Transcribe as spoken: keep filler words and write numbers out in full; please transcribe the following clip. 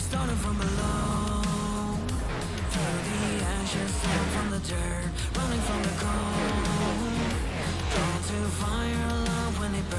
started from below. Through the ashes, down from the dirt, running from the cold. Drawn to fire, love when it burns.